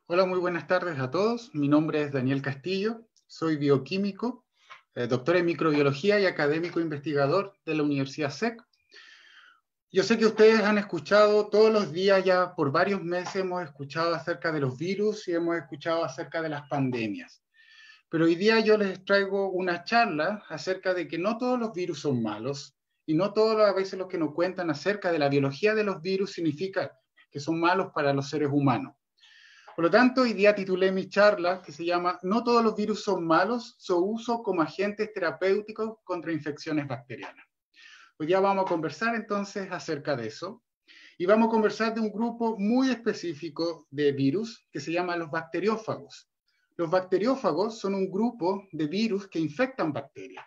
Hola, muy buenas tardes a todos. Mi nombre es Daniel Castillo, soy bioquímico, doctor en microbiología y académico investigador de la Universidad SEC. Yo sé que ustedes han escuchado todos los días, ya por varios meses hemos escuchado acerca de los virus y hemos escuchado acerca de las pandemias. Pero hoy día yo les traigo una charla acerca de que no todos los virus son malos y no todas las veces los que nos cuentan acerca de la biología de los virus significa que son malos para los seres humanos. Por lo tanto, hoy día titulé mi charla que se llama "No todos los virus son malos, su uso como agentes terapéuticos contra infecciones bacterianas". Hoy día vamos a conversar entonces acerca de eso y vamos a conversar de un grupo muy específico de virus que se llama los bacteriófagos. Los bacteriófagos son un grupo de virus que infectan bacterias.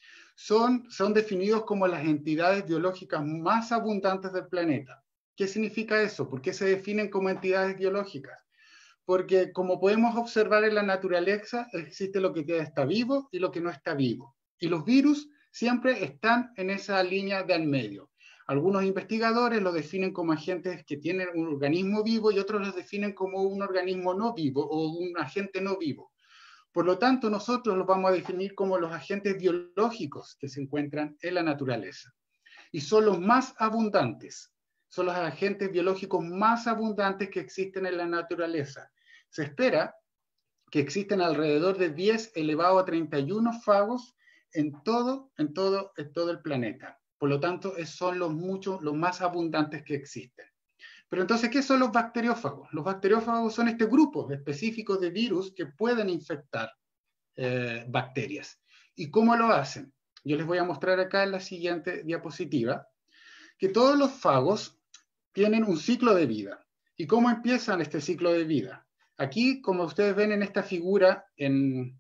Son definidos como las entidades biológicas más abundantes del planeta. ¿Qué significa eso? ¿Por qué se definen como entidades biológicas? Porque como podemos observar en la naturaleza, existe lo que está vivo y lo que no está vivo. Y los virus siempre están en esa línea de al medio. Algunos investigadores lo definen como agentes que tienen un organismo vivo y otros los definen como un organismo no vivo o un agente no vivo. Por lo tanto, nosotros los vamos a definir como los agentes biológicos que se encuentran en la naturaleza. Y son los más abundantes. Son los agentes biológicos más abundantes que existen en la naturaleza. Se espera que existen alrededor de 10 elevado a 31 fagos en todo el planeta. Por lo tanto, son los más abundantes que existen. Pero entonces, ¿qué son los bacteriófagos? Los bacteriófagos son este grupo específico de virus que pueden infectar bacterias. ¿Y cómo lo hacen? Yo les voy a mostrar acá en la siguiente diapositiva que todos los fagos tienen un ciclo de vida. ¿Y cómo empiezan este ciclo de vida? Aquí, como ustedes ven en esta figura en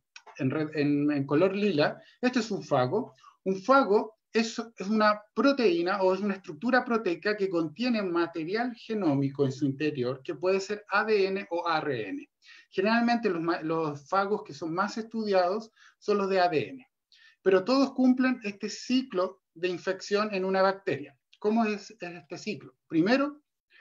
color lila, este es un fago. Un fago es una proteína o es una estructura proteica que contiene material genómico en su interior, que puede ser ADN o ARN. Generalmente los fagos que son más estudiados son los de ADN, pero todos cumplen este ciclo de infección en una bacteria. ¿Cómo es este ciclo? Primero,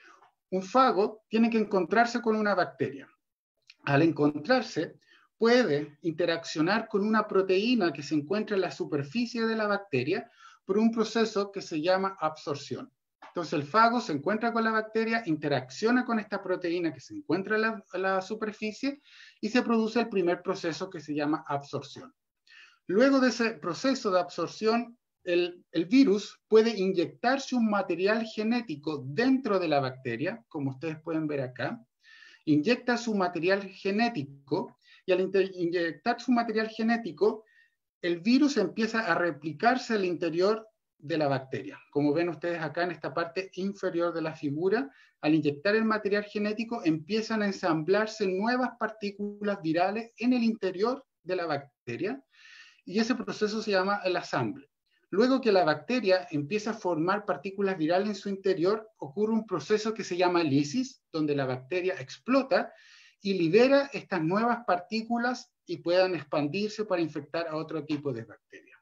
un fago tiene que encontrarse con una bacteria. Al encontrarse, puede interaccionar con una proteína que se encuentra en la superficie de la bacteria por un proceso que se llama absorción. Entonces el fago se encuentra con la bacteria, interacciona con esta proteína que se encuentra en la superficie y se produce el primer proceso que se llama absorción. Luego de ese proceso de absorción, el virus puede inyectarse un material genético dentro de la bacteria, como ustedes pueden ver acá. Inyecta su material genético y al inyectar su material genético, el virus empieza a replicarse al interior de la bacteria. Como ven ustedes acá en esta parte inferior de la figura, al inyectar el material genético empiezan a ensamblarse nuevas partículas virales en el interior de la bacteria y ese proceso se llama el asamble. Luego que la bacteria empieza a formar partículas virales en su interior, ocurre un proceso que se llama lisis, donde la bacteria explota y libera estas nuevas partículas y puedan expandirse para infectar a otro tipo de bacterias.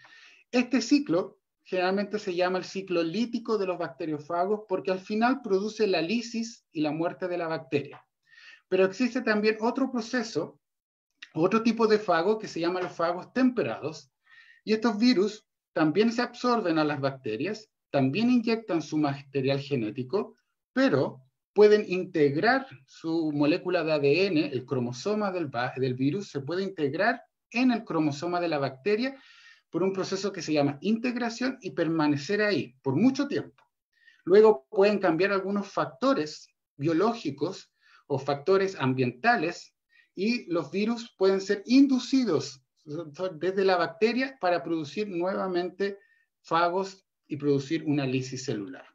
Este ciclo generalmente se llama el ciclo lítico de los bacteriófagos porque al final produce la lisis y la muerte de la bacteria. Pero existe también otro proceso, otro tipo de fago que se llama los fagos temperados, y estos virus también se absorben a las bacterias, también inyectan su material genético, pero pueden integrar su molécula de ADN, el cromosoma del virus, se puede integrar en el cromosoma de la bacteria por un proceso que se llama integración y permanecer ahí por mucho tiempo. Luego pueden cambiar algunos factores biológicos o factores ambientales y los virus pueden ser inducidos desde la bacteria para producir nuevamente fagos y producir una lisis celular.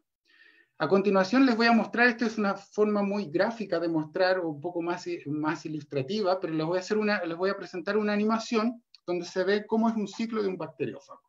A continuación les voy a mostrar, esto es una forma muy gráfica de mostrar, un poco más ilustrativa, pero les voy a presentar una animación donde se ve cómo es un ciclo de un bacteriófago.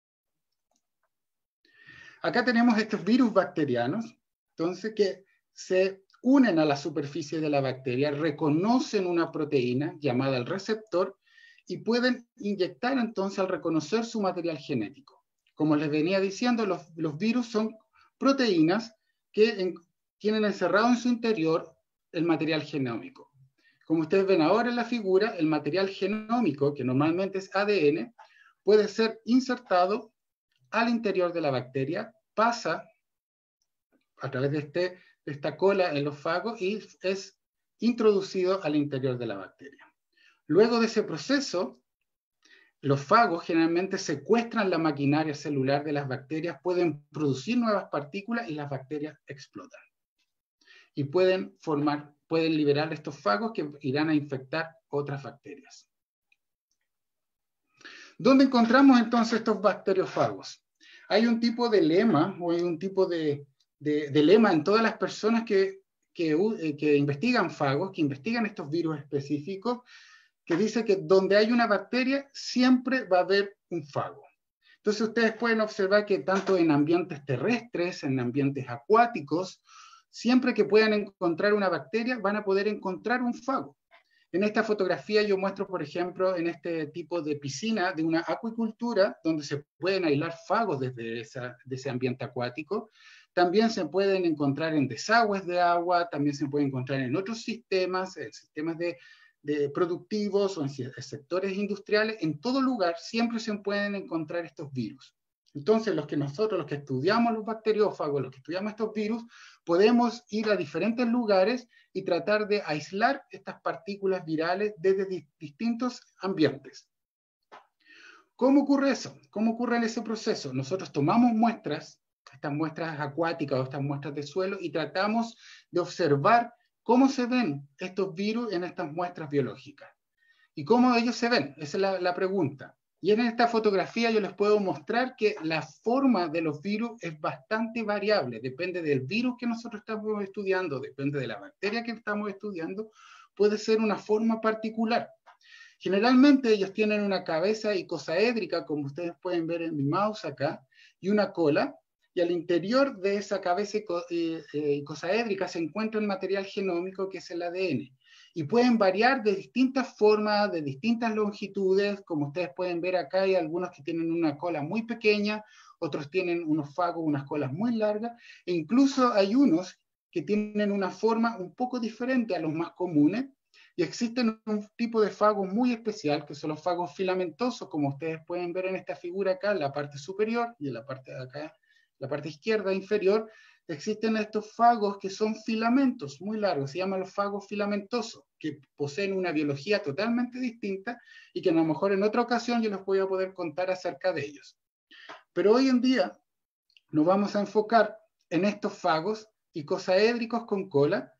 Acá tenemos estos virus bacterianos, entonces que se unen a la superficie de la bacteria, reconocen una proteína llamada el receptor y pueden inyectar entonces al reconocer su material genético. Como les venía diciendo, los virus son proteínas que tienen encerrado en su interior el material genómico. Como ustedes ven ahora en la figura, el material genómico, que normalmente es ADN, puede ser insertado al interior de la bacteria, pasa a través de esta cola en los fagos y es introducido al interior de la bacteria. Luego de ese proceso, los fagos generalmente secuestran la maquinaria celular de las bacterias, pueden producir nuevas partículas y las bacterias explotan. Y pueden liberar estos fagos que irán a infectar otras bacterias. ¿Dónde encontramos entonces estos bacteriófagos? Hay un tipo de lema, o hay un tipo de lema en todas las personas que investigan fagos, que investigan estos virus específicos, que dice que donde hay una bacteria siempre va a haber un fago. Entonces ustedes pueden observar que tanto en ambientes terrestres, en ambientes acuáticos, siempre que puedan encontrar una bacteria van a poder encontrar un fago. En esta fotografía yo muestro, por ejemplo, en este tipo de piscina de una acuicultura donde se pueden aislar fagos desde ese ambiente acuático. También se pueden encontrar en desagües de agua, también se pueden encontrar en otros sistemas, sistemas de productivos o en sectores industriales. En todo lugar siempre se pueden encontrar estos virus. Entonces, los que estudiamos los bacteriófagos, los que estudiamos estos virus, podemos ir a diferentes lugares y tratar de aislar estas partículas virales desde distintos ambientes. ¿Cómo ocurre eso? ¿Cómo ocurre en ese proceso? Nosotros tomamos muestras, estas muestras acuáticas o estas muestras de suelo, y tratamos de observar cómo se ven estos virus en estas muestras biológicas. ¿Y cómo ellos se ven? Esa es la pregunta. Y en esta fotografía yo les puedo mostrar que la forma de los virus es bastante variable. Depende del virus que nosotros estamos estudiando, depende de la bacteria que estamos estudiando, puede ser una forma particular. Generalmente ellos tienen una cabeza icosaédrica, como ustedes pueden ver en mi mouse acá, y una cola, y al interior de esa cabeza icosaédrica se encuentra el material genómico que es el ADN. Y pueden variar de distintas formas, de distintas longitudes, como ustedes pueden ver acá hay algunos que tienen una cola muy pequeña, otros tienen unos fagos, unas colas muy largas, e incluso hay unos que tienen una forma un poco diferente a los más comunes, y existen un tipo de fago muy especial, que son los fagos filamentosos, como ustedes pueden ver en esta figura acá, en la parte superior, y en la parte de acá, la parte izquierda inferior, existen estos fagos que son filamentos muy largos, se llaman los fagos filamentosos, que poseen una biología totalmente distinta y que a lo mejor en otra ocasión yo les voy a poder contar acerca de ellos. Pero hoy en día nos vamos a enfocar en estos fagos icosaédricos con cola.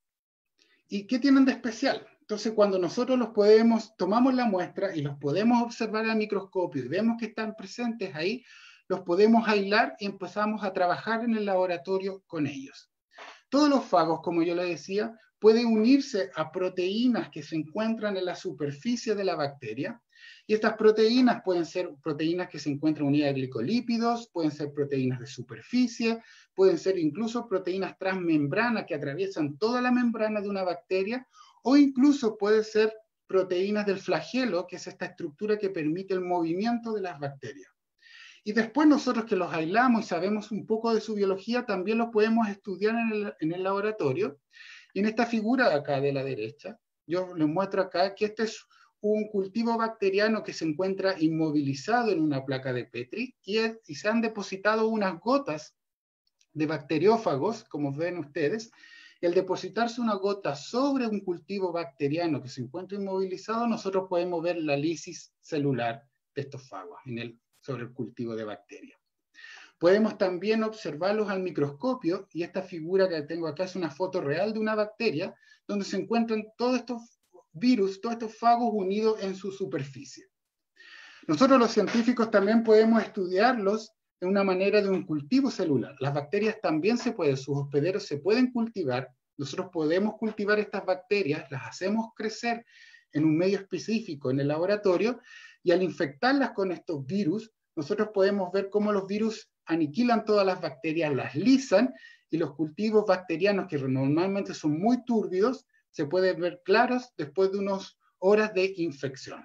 ¿Y qué tienen de especial? Entonces, cuando nosotros tomamos la muestra y los podemos observar al microscopio y vemos que están presentes ahí, los podemos aislar y empezamos a trabajar en el laboratorio con ellos. Todos los fagos, como yo les decía, pueden unirse a proteínas que se encuentran en la superficie de la bacteria, y estas proteínas pueden ser proteínas que se encuentran unidas a glicolípidos, pueden ser proteínas de superficie, pueden ser incluso proteínas transmembrana que atraviesan toda la membrana de una bacteria, o incluso pueden ser proteínas del flagelo, que es esta estructura que permite el movimiento de las bacterias. Y después nosotros que los aislamos y sabemos un poco de su biología, también los podemos estudiar en el laboratorio. Y en esta figura acá de la derecha, yo les muestro acá que este es un cultivo bacteriano que se encuentra inmovilizado en una placa de Petri y se han depositado unas gotas de bacteriófagos, como ven ustedes. Y al depositarse una gota sobre un cultivo bacteriano que se encuentra inmovilizado, nosotros podemos ver la lisis celular de estos fagos sobre el cultivo de bacterias. Podemos también observarlos al microscopio, y esta figura que tengo acá es una foto real de una bacteria, donde se encuentran todos estos virus, todos estos fagos unidos en su superficie. Nosotros los científicos también podemos estudiarlos de una manera de un cultivo celular. Las bacterias también sus hospederos se pueden cultivar, nosotros podemos cultivar estas bacterias, las hacemos crecer en un medio específico en el laboratorio, y al infectarlas con estos virus, nosotros podemos ver cómo los virus aniquilan todas las bacterias, las lisan, y los cultivos bacterianos que normalmente son muy turbios, se pueden ver claros después de unas horas de infección.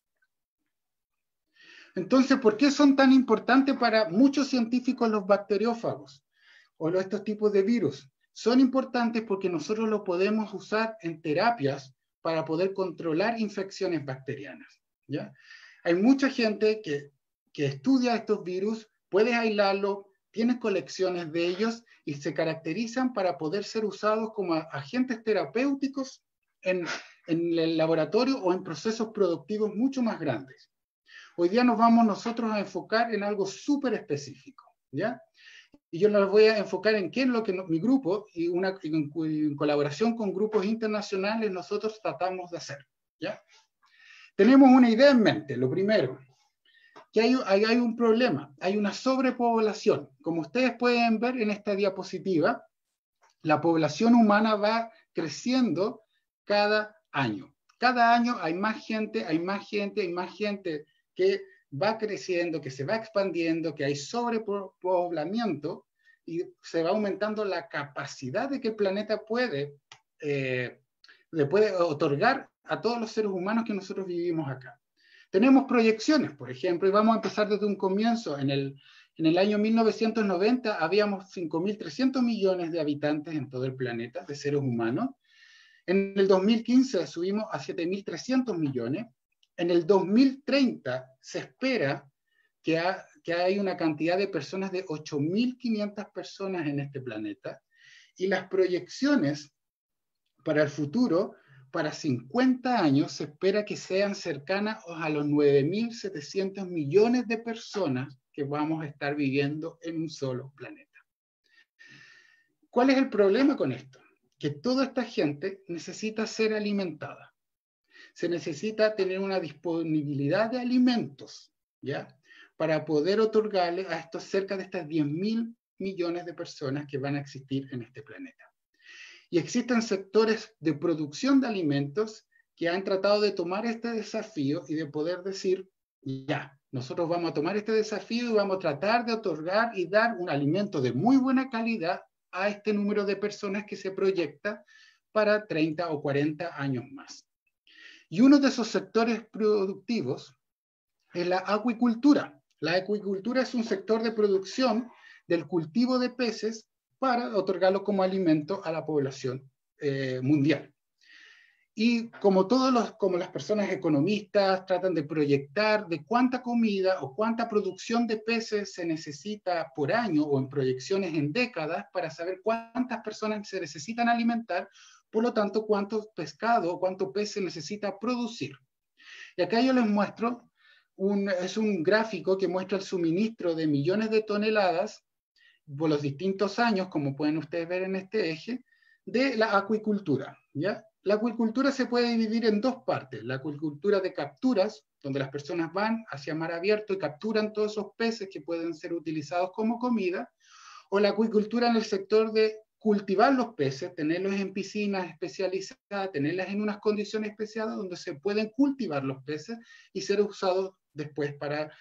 Entonces, ¿por qué son tan importantes para muchos científicos los bacteriófagos o estos tipos de virus? Son importantes porque nosotros los podemos usar en terapias para poder controlar infecciones bacterianas, ¿ya? Hay mucha gente que estudia estos virus, puede aislarlos, tiene colecciones de ellos y se caracterizan para poder ser usados como agentes terapéuticos en el laboratorio o en procesos productivos mucho más grandes. Hoy día nos vamos nosotros a enfocar en algo súper específico, ¿ya? Y yo les voy a enfocar en qué es lo que mi grupo y en colaboración con grupos internacionales nosotros tratamos de hacer, ¿ya? Tenemos una idea en mente, lo primero, que hay un problema, hay una sobrepoblación. Como ustedes pueden ver en esta diapositiva, la población humana va creciendo cada año. Cada año hay más gente, hay más gente, hay más gente que va creciendo, que se va expandiendo, que hay sobrepoblamiento y se va aumentando la capacidad de que el planeta le puede otorgar a todos los seres humanos que nosotros vivimos acá. Tenemos proyecciones, por ejemplo, y vamos a empezar desde un comienzo. En el año 1990 habíamos 5.300 millones de habitantes en todo el planeta, de seres humanos. En el 2015 subimos a 7.300 millones. En el 2030 se espera que hay una cantidad de personas de 8.500 personas en este planeta. Y las proyecciones para el futuro, para 50 años, se espera que sean cercanas a los 9.700 millones de personas que vamos a estar viviendo en un solo planeta. ¿Cuál es el problema con esto? Que toda esta gente necesita ser alimentada. Se necesita tener una disponibilidad de alimentos, ¿ya? Para poder otorgarle a estos cerca de estas 10.000 millones de personas que van a existir en este planeta. Y existen sectores de producción de alimentos que han tratado de tomar este desafío y de poder decir, ya, nosotros vamos a tomar este desafío y vamos a tratar de otorgar y dar un alimento de muy buena calidad a este número de personas que se proyecta para 30 o 40 años más. Y uno de esos sectores productivos es la acuicultura. La acuicultura es un sector de producción del cultivo de peces para otorgarlo como alimento a la población mundial. Y como las personas economistas tratan de proyectar de cuánta comida o cuánta producción de peces se necesita por año o en proyecciones en décadas para saber cuántas personas se necesitan alimentar, por lo tanto, cuánto pescado o cuánto pez se necesita producir. Y acá yo les muestro, es un gráfico que muestra el suministro de millones de toneladas por los distintos años, como pueden ustedes ver en este eje, de la acuicultura, ¿ya? La acuicultura se puede dividir en dos partes. La acuicultura de capturas, donde las personas van hacia mar abierto y capturan todos esos peces que pueden ser utilizados como comida, o la acuicultura en el sector de cultivar los peces, tenerlos en piscinas especializadas, tenerlas en unas condiciones especiales donde se pueden cultivar los peces y ser usados después para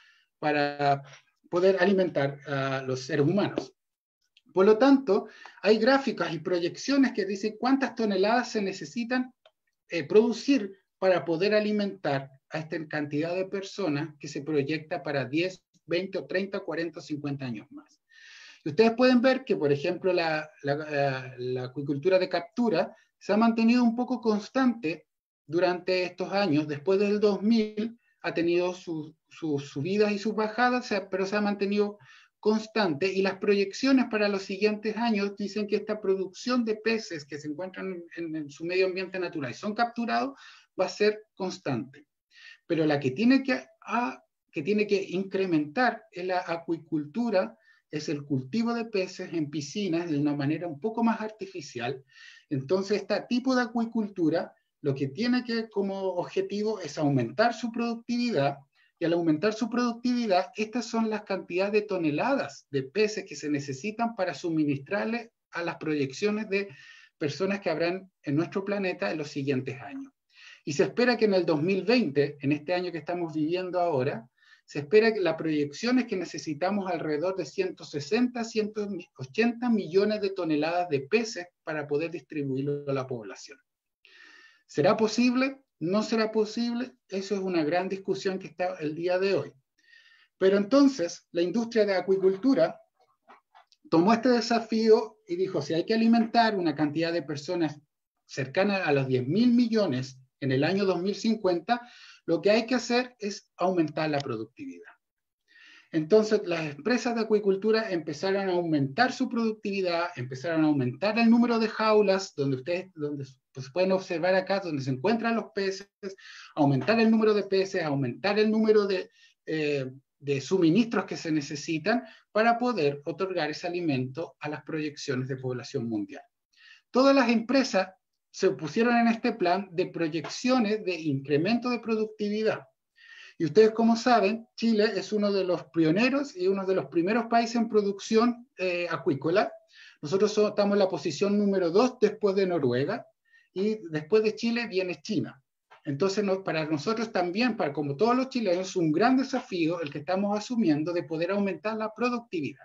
poder alimentar a los seres humanos. Por lo tanto, hay gráficas y proyecciones que dicen cuántas toneladas se necesitan producir para poder alimentar a esta cantidad de personas que se proyecta para 10, 20 o 30, 40 o 50 años más. Y ustedes pueden ver que, por ejemplo, la acuicultura de captura se ha mantenido un poco constante durante estos años. Después del 2000 ha tenido sus subidas y sus bajadas, pero se ha mantenido constante, y las proyecciones para los siguientes años dicen que esta producción de peces que se encuentran en su medio ambiente natural y son capturados va a ser constante. Pero la que tiene que incrementar es la acuicultura, es el cultivo de peces en piscinas de una manera un poco más artificial. Entonces, este tipo de acuicultura lo que tiene como objetivo es aumentar su productividad. Y al aumentar su productividad, estas son las cantidades de toneladas de peces que se necesitan para suministrarle a las proyecciones de personas que habrán en nuestro planeta en los siguientes años. Y se espera que en el 2020, en este año que estamos viviendo ahora, se espera que la proyección es que necesitamos alrededor de 160, 180 millones de toneladas de peces para poder distribuirlo a la población. ¿Será posible? ¿No será posible? Eso es una gran discusión que está el día de hoy. Pero entonces, la industria de acuicultura tomó este desafío y dijo, si hay que alimentar una cantidad de personas cercana a los 10.000 millones en el año 2050, lo que hay que hacer es aumentar la productividad. Entonces, las empresas de acuicultura empezaron a aumentar su productividad, empezaron a aumentar el número de jaulas, donde pues pueden observar acá, donde se encuentran los peces, aumentar el número de peces, aumentar el número de suministros que se necesitan para poder otorgar ese alimento a las proyecciones de población mundial. Todas las empresas se pusieron en este plan de proyecciones de incremento de productividad. Y ustedes, como saben, Chile es uno de los pioneros y uno de los primeros países en producción acuícola. Nosotros estamos en la posición número 2 después de Noruega, y después de Chile viene China. Entonces, para nosotros también, como todos los chilenos, es un gran desafío el que estamos asumiendo de poder aumentar la productividad.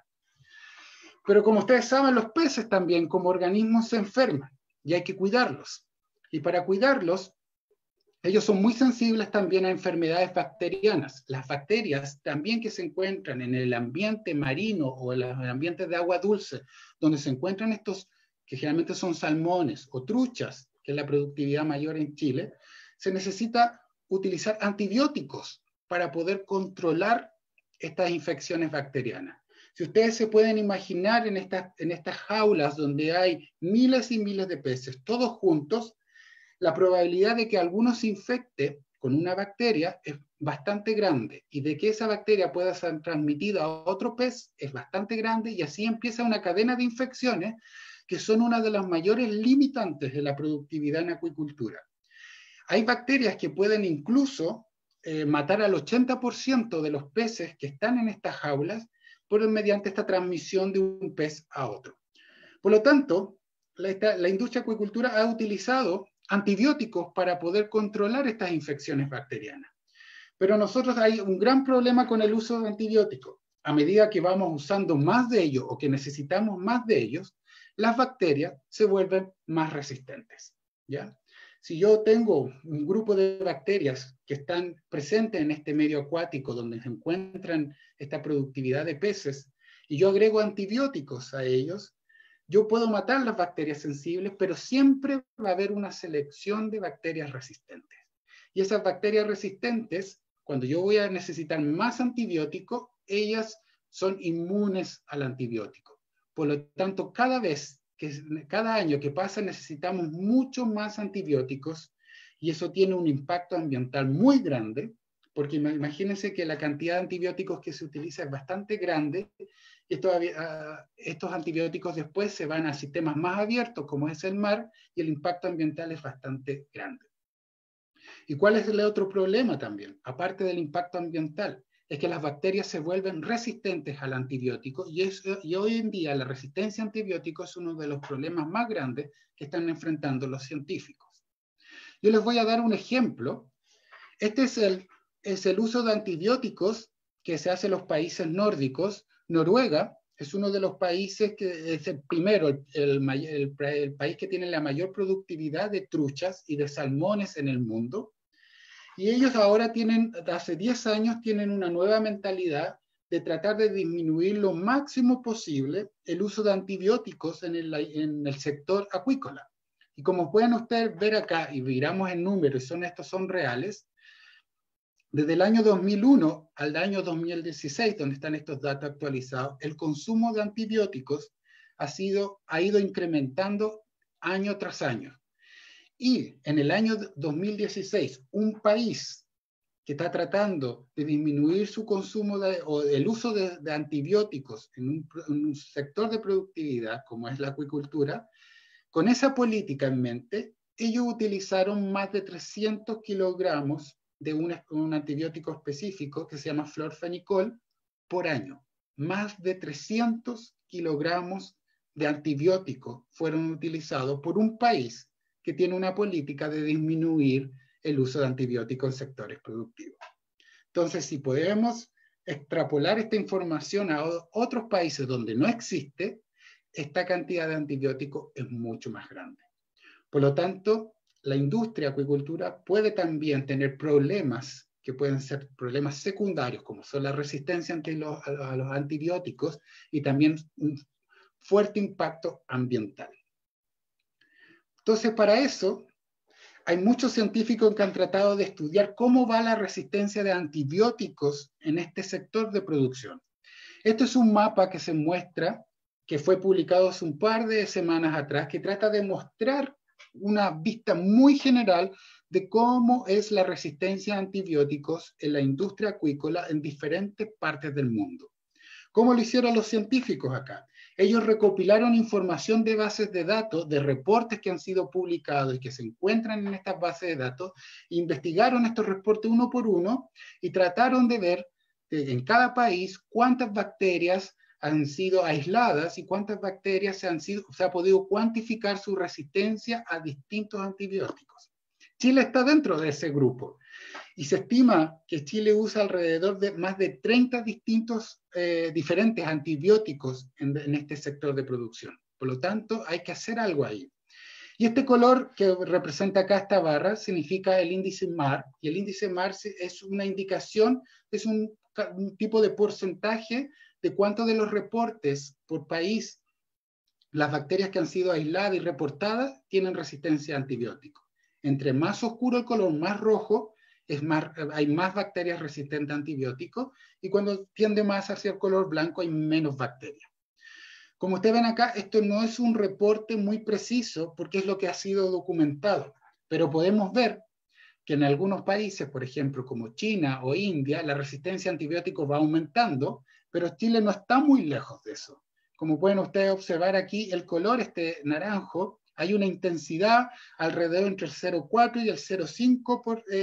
Pero como ustedes saben, los peces también como organismos se enferman y hay que cuidarlos. Y para cuidarlos, ellos son muy sensibles también a enfermedades bacterianas. Las bacterias también que se encuentran en el ambiente marino o en los ambientes de agua dulce, donde se encuentran estos, que generalmente son salmones o truchas, que es la productividad mayor en Chile, se necesita utilizar antibióticos para poder controlar estas infecciones bacterianas. Si ustedes se pueden imaginar en estas jaulas donde hay miles y miles de peces, todos juntos, la probabilidad de que alguno se infecte con una bacteria es bastante grande, y de que esa bacteria pueda ser transmitida a otro pez es bastante grande, y así empieza una cadena de infecciones que son una de las mayores limitantes de la productividad en acuicultura. Hay bacterias que pueden incluso matar al 80% de los peces que están en estas jaulas mediante esta transmisión de un pez a otro. Por lo tanto, la industria de acuicultura ha utilizado antibióticos para poder controlar estas infecciones bacterianas. Pero nosotros hay un gran problema con el uso de antibióticos. A medida que vamos usando más de ellos o que necesitamos más de ellos, las bacterias se vuelven más resistentes, ¿ya? Si yo tengo un grupo de bacterias que están presentes en este medio acuático donde se encuentran esta productividad de peces y yo agrego antibióticos a ellos, yo puedo matar las bacterias sensibles, pero siempre va a haber una selección de bacterias resistentes. Y esas bacterias resistentes, cuando yo voy a necesitar más antibiótico, ellas son inmunes al antibiótico. Por lo tanto, cada año que pasa necesitamos mucho más antibióticos, y eso tiene un impacto ambiental muy grande, porque imagínense que la cantidad de antibióticos que se utiliza es bastante grande. Estos antibióticos después se van a sistemas más abiertos, como es el mar, y el impacto ambiental es bastante grande. ¿Y cuál es el otro problema también? Aparte del impacto ambiental, es que las bacterias se vuelven resistentes al antibiótico, y hoy en día la resistencia a antibióticos es uno de los problemas más grandes que están enfrentando los científicos. Yo les voy a dar un ejemplo. Este es el uso de antibióticos que se hace en los países nórdicos. Noruega es uno de los países que es el primero, el país que tiene la mayor productividad de truchas y de salmones en el mundo. Y ellos ahora hace 10 años, tienen una nueva mentalidad de tratar de disminuir lo máximo posible el uso de antibióticos en el sector acuícola. Y como pueden ustedes ver acá, y miramos en números, estos son reales, desde el año 2001 al año 2016, donde están estos datos actualizados, el consumo de antibióticos ha ido incrementando año tras año. Y en el año 2016, un país que está tratando de disminuir su consumo o el uso de antibióticos en un sector de productividad, como es la acuicultura, con esa política en mente, ellos utilizaron más de 300 kilogramos de un antibiótico específico que se llama florfenicol por año. Más de 300 kilogramos de antibiótico fueron utilizados por un país que tiene una política de disminuir el uso de antibióticos en sectores productivos. Entonces, si podemos extrapolar esta información a otros países donde no existe, esta cantidad de antibióticos es mucho más grande. Por lo tanto, la industria acuicultura puede también tener problemas que pueden ser problemas secundarios, como son la resistencia a los antibióticos y también un fuerte impacto ambiental. Entonces, para eso Hay muchos científicos que han tratado de estudiar cómo va la resistencia de antibióticos en este sector de producción. Esto es un mapa que se muestra, que fue publicado hace un par de semanas atrás, que trata de mostrar una vista muy general de cómo es la resistencia a antibióticos en la industria acuícola en diferentes partes del mundo. ¿Cómo lo hicieron los científicos acá? Ellos recopilaron información de bases de datos, de reportes que han sido publicados y que se encuentran en estas bases de datos, investigaron estos reportes uno por uno y trataron de ver en cada país cuántas bacterias han sido aisladas y cuántas bacterias se ha podido cuantificar su resistencia a distintos antibióticos. Chile está dentro de ese grupo. Y se estima que Chile usa alrededor de más de 30 distintos diferentes antibióticos en este sector de producción. Por lo tanto, hay que hacer algo ahí. Y este color que representa acá esta barra significa el índice MAR. Y el índice MAR es una indicación, es un tipo de porcentaje de cuántos de los reportes por país, las bacterias que han sido aisladas y reportadas, tienen resistencia a antibióticos. Entre más oscuro el color, más rojo, hay más bacterias resistentes a antibióticos, y cuando tiende más hacia el color blanco hay menos bacterias. Como ustedes ven acá, esto no es un reporte muy preciso porque es lo que ha sido documentado, pero podemos ver que en algunos países, por ejemplo, como China o India, la resistencia a antibióticos va aumentando, pero Chile no está muy lejos de eso. Como pueden ustedes observar aquí, el color naranjo, hay una intensidad alrededor entre el 0,4 y el 0,5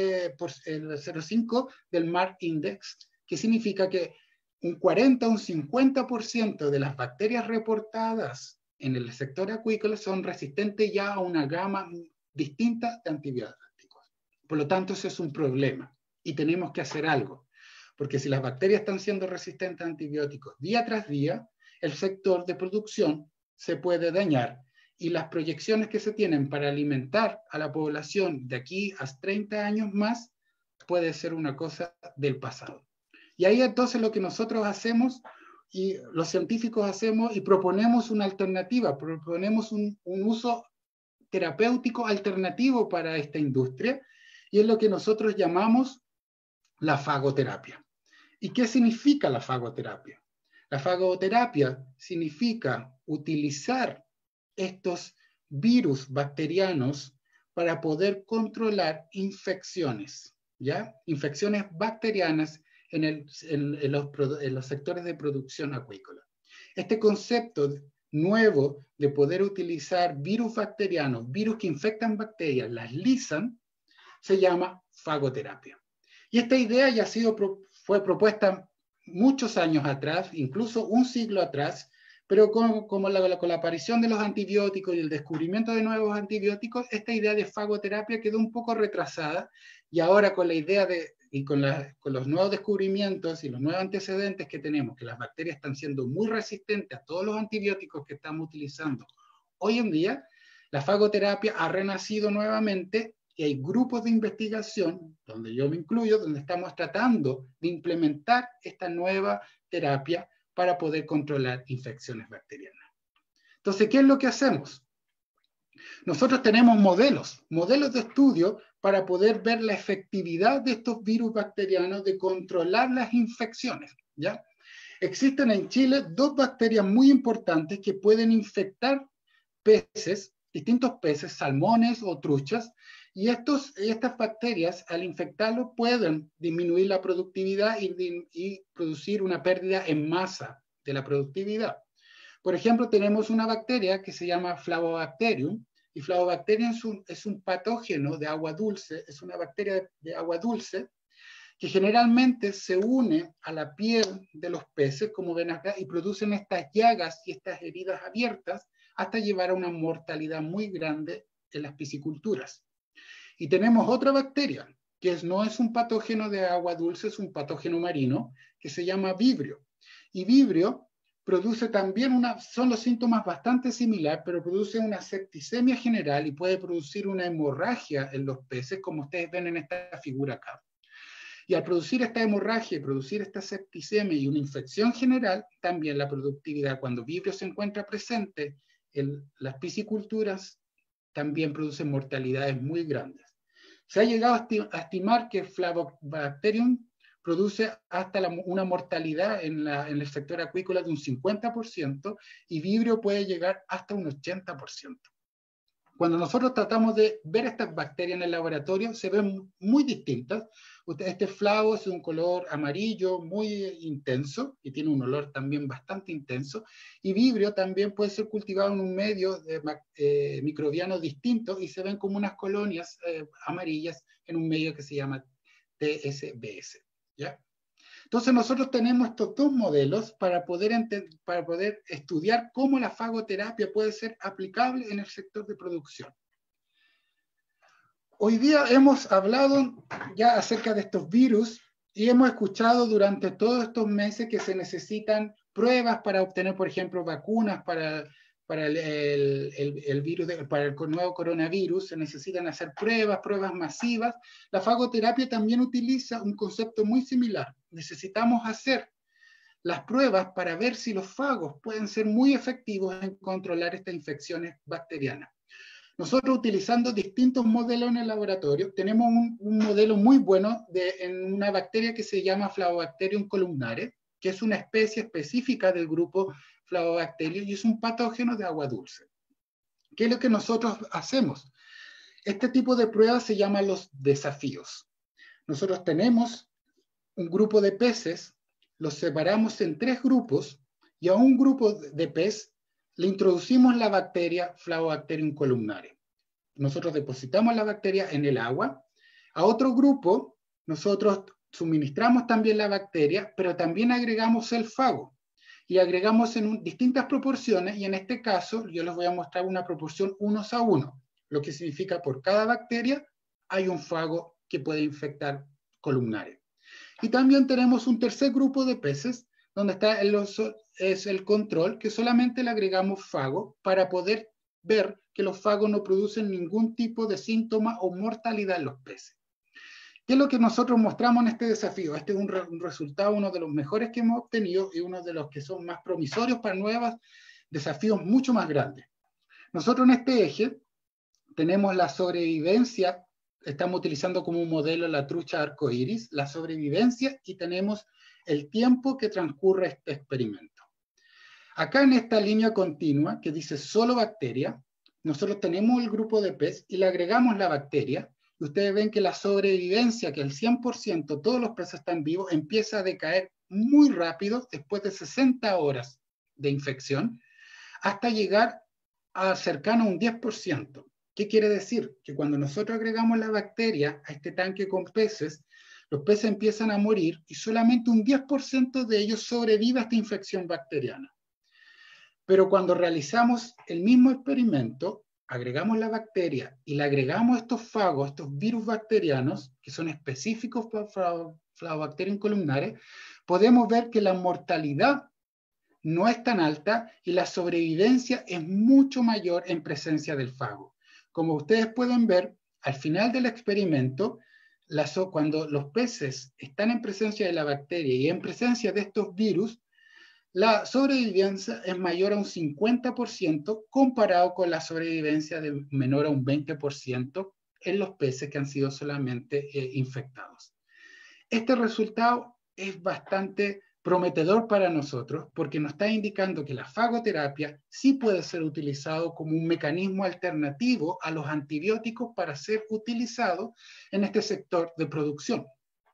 el 0,5 del MAR Index, que significa que un 40 o un 50% de las bacterias reportadas en el sector acuícola son resistentes ya a una gama distinta de antibióticos. Por lo tanto, eso es un problema y tenemos que hacer algo, porque si las bacterias están siendo resistentes a antibióticos día tras día, el sector de producción se puede dañar y las proyecciones que se tienen para alimentar a la población de aquí a 30 años más puede ser una cosa del pasado. Y ahí entonces lo que nosotros hacemos y los científicos hacemos y proponemos una alternativa, proponemos un uso terapéutico alternativo para esta industria, y es lo que nosotros llamamos la fagoterapia. ¿Y qué significa la fagoterapia? La fagoterapia significa utilizar estos virus bacterianos para poder controlar infecciones, ¿ya? Infecciones bacterianas en los sectores de producción acuícola. Este concepto nuevo de poder utilizar virus bacterianos, virus que infectan bacterias, las lisan, se llama fagoterapia. Y esta idea ya fue propuesta muchos años atrás, incluso un siglo atrás, pero con la aparición de los antibióticos y el descubrimiento de nuevos antibióticos, esta idea de fagoterapia quedó un poco retrasada, y ahora con la idea con los nuevos descubrimientos y los nuevos antecedentes que tenemos, que las bacterias están siendo muy resistentes a todos los antibióticos que estamos utilizando hoy en día, la fagoterapia ha renacido nuevamente. Y hay grupos de investigación, donde yo me incluyo, donde estamos tratando de implementar esta nueva terapia para poder controlar infecciones bacterianas. Entonces, ¿qué es lo que hacemos? Nosotros tenemos modelos de estudio para poder ver la efectividad de estos virus bacterianos de controlar las infecciones, ¿ya? Existen en Chile dos bacterias muy importantes que pueden infectar peces, distintos peces, salmones o truchas, y estas bacterias, al infectarlo, pueden disminuir la productividad y producir una pérdida en masa de la productividad. Por ejemplo, tenemos una bacteria que se llama Flavobacterium, y Flavobacterium es un patógeno de agua dulce, es una bacteria de agua dulce, que generalmente se une a la piel de los peces, como ven acá, y producen estas llagas y estas heridas abiertas hasta llevar a una mortalidad muy grande en las pisciculturas. Y tenemos otra bacteria, que no es un patógeno de agua dulce, es un patógeno marino, que se llama Vibrio. Y Vibrio produce también son los síntomas bastante similares, pero produce una septicemia general y puede producir una hemorragia en los peces, como ustedes ven en esta figura acá. Y al producir esta hemorragia y producir esta septicemia y una infección general, también la productividad, cuando Vibrio se encuentra presente en las pisciculturas, también producen mortalidades muy grandes. Se ha llegado a estimar que Flavobacterium produce hasta una mortalidad en el sector acuícola de un 50% y Vibrio puede llegar hasta un 80%. Cuando nosotros tratamos de ver estas bacterias en el laboratorio, se ven muy distintas. Este flavo es de un color amarillo muy intenso y tiene un olor también bastante intenso. Y Vibrio también puede ser cultivado en un medio microbiano distinto y se ven como unas colonias amarillas en un medio que se llama TSBS. ¿Ya? Entonces nosotros tenemos estos dos modelos para poder estudiar cómo la fagoterapia puede ser aplicable en el sector de producción. Hoy día hemos hablado ya acerca de estos virus y hemos escuchado durante todos estos meses que se necesitan pruebas para obtener, por ejemplo, vacunas para el virus, para el nuevo coronavirus. Se necesitan hacer pruebas masivas. La fagoterapia también utiliza un concepto muy similar. Necesitamos hacer las pruebas para ver si los fagos pueden ser muy efectivos en controlar estas infecciones bacterianas. Nosotros, utilizando distintos modelos en el laboratorio, tenemos un modelo muy bueno en una bacteria que se llama Flavobacterium columnare, que es una especie específica del grupo Flavobacterium y es un patógeno de agua dulce. ¿Qué es lo que nosotros hacemos? Este tipo de pruebas se llaman los desafíos. Nosotros tenemos un grupo de peces, los separamos en 3 grupos y a un grupo de pez le introducimos la bacteria Flavobacterium columnare. Nosotros depositamos la bacteria en el agua. A otro grupo nosotros suministramos también la bacteria, pero también agregamos el fago. Y agregamos en distintas proporciones, y en este caso yo les voy a mostrar una proporción 1:1, lo que significa por cada bacteria hay un fago que puede infectar columnares. Y también tenemos un tercer grupo de peces, donde está es el control, que solamente le agregamos fago para poder ver que los fagos no producen ningún tipo de síntoma o mortalidad en los peces. ¿Qué es lo que nosotros mostramos en este desafío? Este es un resultado, uno de los mejores que hemos obtenido y uno de los que son más promisorios para nuevos desafíos mucho más grandes. Nosotros en este eje tenemos la sobrevivencia, estamos utilizando como un modelo la trucha arcoíris, la sobrevivencia, y tenemos el tiempo que transcurre este experimento. Acá en esta línea continua que dice solo bacteria, nosotros tenemos el grupo de pez y le agregamos la bacteria, y ustedes ven que la sobrevivencia, que el 100%, todos los peces están vivos, empieza a decaer muy rápido después de 60 horas de infección, hasta llegar a cercano a un 10%. ¿Qué quiere decir? Que cuando nosotros agregamos la bacteria a este tanque con peces, los peces empiezan a morir y solamente un 10% de ellos sobrevive a esta infección bacteriana. Pero cuando realizamos el mismo experimento, agregamos la bacteria y le agregamos estos fagos, estos virus bacterianos, que son específicos para Flavobacterium columnare, podemos ver que la mortalidad no es tan alta y la sobrevivencia es mucho mayor en presencia del fago. Como ustedes pueden ver, al final del experimento, cuando los peces están en presencia de la bacteria y en presencia de estos virus, la sobrevivencia es mayor a un 50% comparado con la sobrevivencia de menor a un 20% en los peces que han sido solamente infectados. Este resultado es bastante prometedor para nosotros porque nos está indicando que la fagoterapia sí puede ser utilizado como un mecanismo alternativo a los antibióticos para ser utilizado en este sector de producción.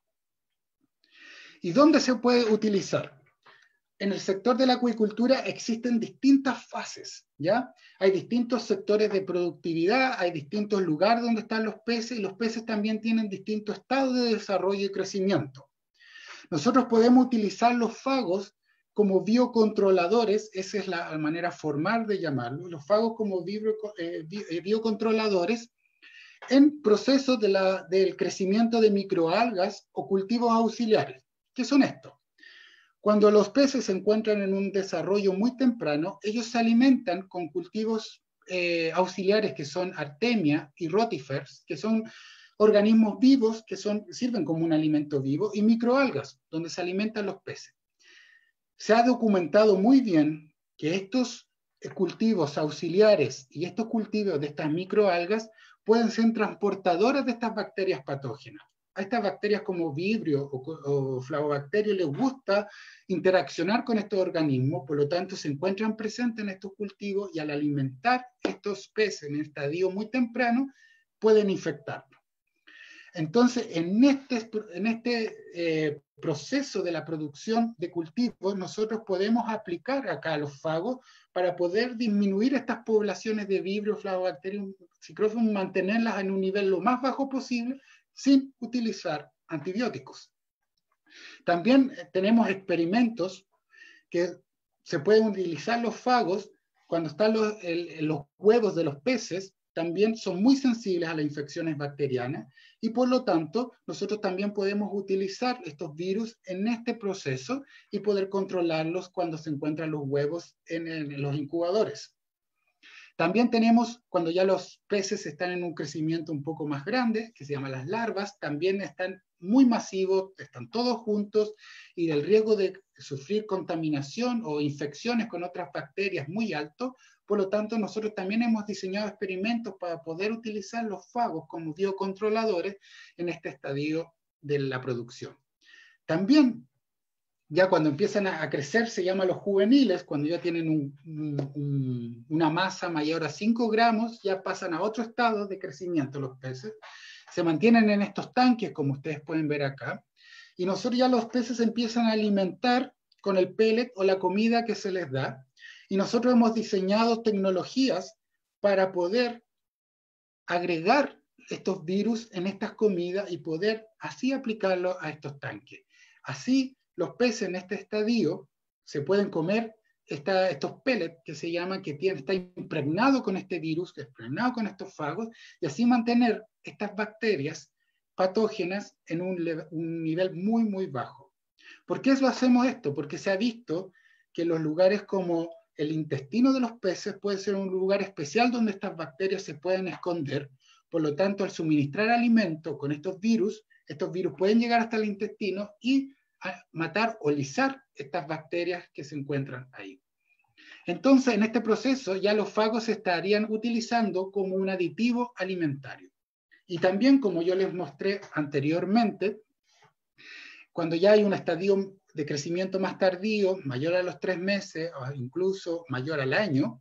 ¿Y dónde se puede utilizar? En el sector de la acuicultura existen distintas fases, ¿ya? Hay distintos sectores de productividad, hay distintos lugares donde están los peces y los peces también tienen distintos estados de desarrollo y crecimiento. Nosotros podemos utilizar los fagos como biocontroladores, esa es la manera formal de llamarlo, los fagos como biocontroladores en procesos del crecimiento de microalgas o cultivos auxiliares. ¿Qué son estos? Cuando los peces se encuentran en un desarrollo muy temprano, ellos se alimentan con cultivos auxiliares que son Artemia y Rotifers, que son organismos vivos que sirven como un alimento vivo, y microalgas, donde se alimentan los peces. Se ha documentado muy bien que estos cultivos auxiliares y estos cultivos de estas microalgas pueden ser transportadoras de estas bacterias patógenas. A estas bacterias como Vibrio o Flavobacterium les gusta interaccionar con estos organismos, por lo tanto se encuentran presentes en estos cultivos y al alimentar estos peces en estadio muy temprano, pueden infectarlos. Entonces, en este proceso de la producción de cultivos, nosotros podemos aplicar acá a los fagos para poder disminuir estas poblaciones de Vibrio, Flavobacterium, Psychrobium, mantenerlas en un nivel lo más bajo posible sin utilizar antibióticos. También tenemos experimentos que se pueden utilizar los fagos cuando están los huevos de los peces, también son muy sensibles a las infecciones bacterianas y por lo tanto nosotros también podemos utilizar estos virus en este proceso y poder controlarlos cuando se encuentran los huevos en los incubadores. También tenemos, cuando ya los peces están en un crecimiento un poco más grande, que se llama las larvas, también están muy masivos, están todos juntos y el riesgo de sufrir contaminación o infecciones con otras bacterias muy alto. Por lo tanto, nosotros también hemos diseñado experimentos para poder utilizar los fagos como biocontroladores en este estadio de la producción. También, ya cuando empiezan a crecer, se llama los juveniles, cuando ya tienen una masa mayor a 5 gramos, ya pasan a otro estado de crecimiento los peces, se mantienen en estos tanques, como ustedes pueden ver acá, y nosotros ya los peces empiezan a alimentar con el pellet o la comida que se les da, y nosotros hemos diseñado tecnologías para poder agregar estos virus en estas comidas y poder así aplicarlos a estos tanques. Así, los peces en este estadio se pueden comer estos pellets que se llaman, está impregnado con este virus, impregnado con estos fagos, y así mantener estas bacterias patógenas en un nivel muy, muy bajo. ¿Por qué lo hacemos esto? Porque se ha visto que los lugares como el intestino de los peces puede ser un lugar especial donde estas bacterias se pueden esconder. Por lo tanto, al suministrar alimento con estos virus pueden llegar hasta el intestino y matar o lisar estas bacterias que se encuentran ahí. Entonces, en este proceso ya los fagos se estarían utilizando como un aditivo alimentario. Y también, como yo les mostré anteriormente, cuando ya hay un estadio de crecimiento más tardío, mayor a los 3 meses o incluso mayor al año,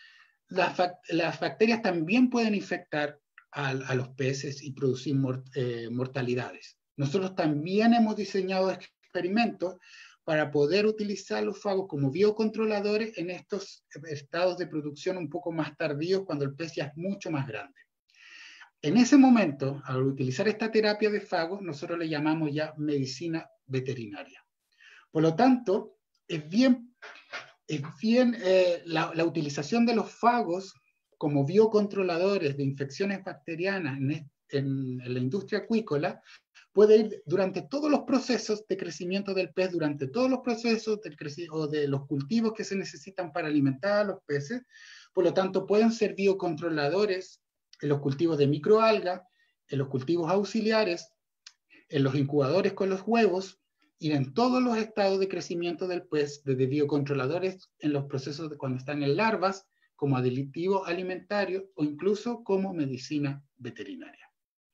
las bacterias también pueden infectar a los peces y producir mortalidades. Nosotros también hemos diseñado experimentos para poder utilizar los fagos como biocontroladores en estos estados de producción un poco más tardíos cuando el pez ya es mucho más grande. En ese momento, al utilizar esta terapia de fagos, nosotros le llamamos ya medicina veterinaria. Por lo tanto, la utilización de los fagos como biocontroladores de infecciones bacterianas en la industria acuícola puede ir durante todos los procesos de crecimiento del pez, durante todos los procesos de los cultivos que se necesitan para alimentar a los peces. Por lo tanto, pueden ser biocontroladores en los cultivos de microalgas, en los cultivos auxiliares, en los incubadores con los huevos y en todos los estados de crecimiento del pez, desde biocontroladores en los procesos de cuando están en larvas, como aditivo alimentario o incluso como medicina veterinaria.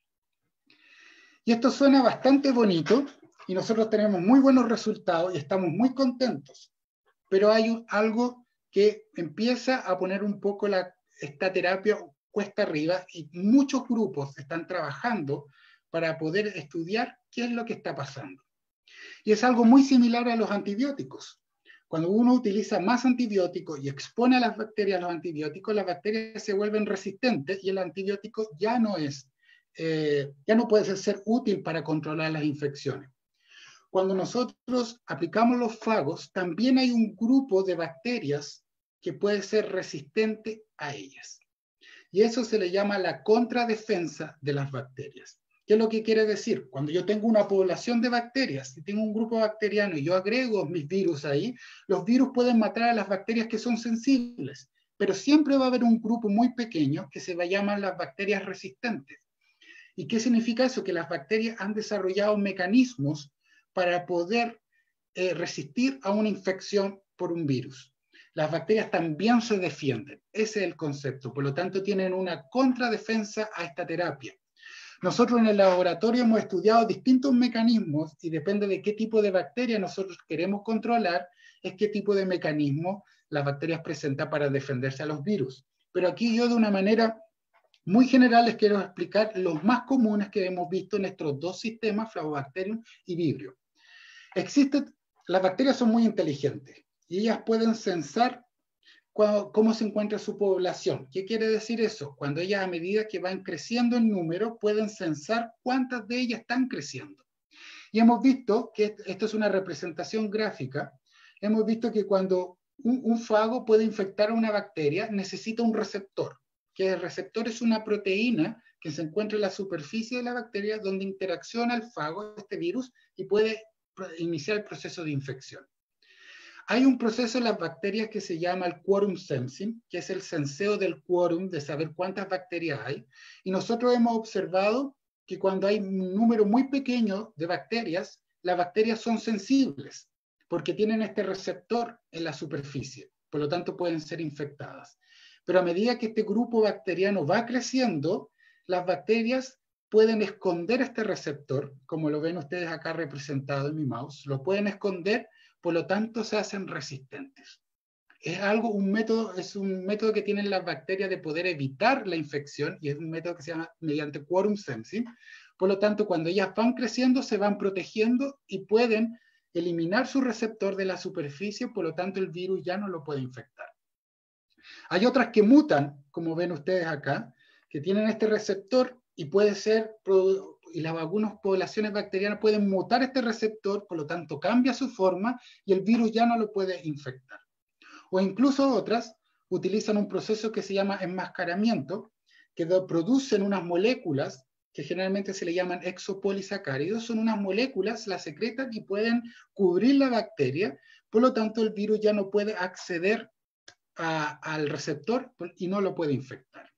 Y esto suena bastante bonito y nosotros tenemos muy buenos resultados y estamos muy contentos, pero hay algo que empieza a poner un poco esta terapia cuesta arriba y muchos grupos están trabajando para poder estudiar qué es lo que está pasando. Y es algo muy similar a los antibióticos. Cuando uno utiliza más antibióticos y expone a las bacterias a los antibióticos, las bacterias se vuelven resistentes y el antibiótico ya no puede ser útil para controlar las infecciones. Cuando nosotros aplicamos los fagos, también hay un grupo de bacterias que puede ser resistente a ellas. Y eso se le llama la contradefensa de las bacterias. ¿Qué es lo que quiere decir? Cuando yo tengo una población de bacterias, si tengo un grupo bacteriano y yo agrego mis virus ahí, los virus pueden matar a las bacterias que son sensibles, pero siempre va a haber un grupo muy pequeño que se va a llamar las bacterias resistentes. ¿Y qué significa eso? Que las bacterias han desarrollado mecanismos para poder resistir a una infección por un virus. las bacterias también se defienden. Ese es el concepto. Por lo tanto, tienen una contradefensa a esta terapia. Nosotros en el laboratorio hemos estudiado distintos mecanismos y depende de qué tipo de bacteria nosotros queremos controlar, es qué tipo de mecanismo las bacterias presentan para defenderse a los virus. Pero aquí yo de una manera muy general les quiero explicar los más comunes que hemos visto en estos dos sistemas, Flavobacterium y Vibrio. Las bacterias son muy inteligentes y ellas pueden censar cómo se encuentra su población. ¿Qué quiere decir eso? Cuando ellas, a medida que van creciendo en número, pueden censar cuántas de ellas están creciendo. Y hemos visto que esto es una representación gráfica. Hemos visto que cuando un fago puede infectar a una bacteria, necesita un receptor. Que el receptor es una proteína que se encuentra en la superficie de la bacteria donde interacciona el fago, este virus, y puede iniciar el proceso de infección. Hay un proceso en las bacterias que se llama el quorum sensing, que es el senseo del quórum, de saber cuántas bacterias hay. Y nosotros hemos observado que cuando hay un número muy pequeño de bacterias, las bacterias son sensibles, porque tienen este receptor en la superficie. Por lo tanto, pueden ser infectadas. Pero a medida que este grupo bacteriano va creciendo, las bacterias pueden esconder este receptor, como lo ven ustedes acá representado en mi mouse, lo pueden esconder, por lo tanto se hacen resistentes. Es un método que tienen las bacterias de poder evitar la infección y es un método que se llama mediante quorum sensing. Por lo tanto, cuando ellas van creciendo, se van protegiendo y pueden eliminar su receptor de la superficie, por lo tanto el virus ya no lo puede infectar. Hay otras que mutan, como ven ustedes acá, que tienen este receptor y puede ser, y algunas poblaciones bacterianas pueden mutar este receptor, por lo tanto cambia su forma y el virus ya no lo puede infectar. O incluso otras utilizan un proceso que se llama enmascaramiento, que producen unas moléculas que generalmente se le llaman exopolisacáridos, son unas moléculas, las secretan y pueden cubrir la bacteria, por lo tanto el virus ya no puede acceder al receptor y no lo puede infectar.